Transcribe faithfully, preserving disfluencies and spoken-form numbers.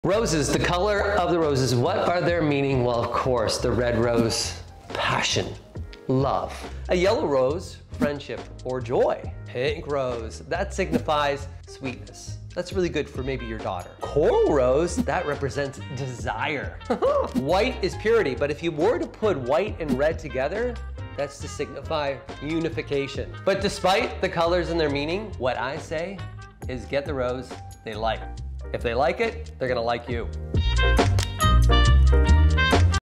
Roses, the color of the roses. What are their meaning? Well, of course, the red rose, passion, love. A yellow rose, friendship or joy. Pink rose, that signifies sweetness. That's really good for maybe your daughter. Coral rose, that represents desire. White is purity, but if you were to put white and red together, that's to signify unification. But despite the colors and their meaning, what I say is get the rose they like. If they like it, they're gonna like you.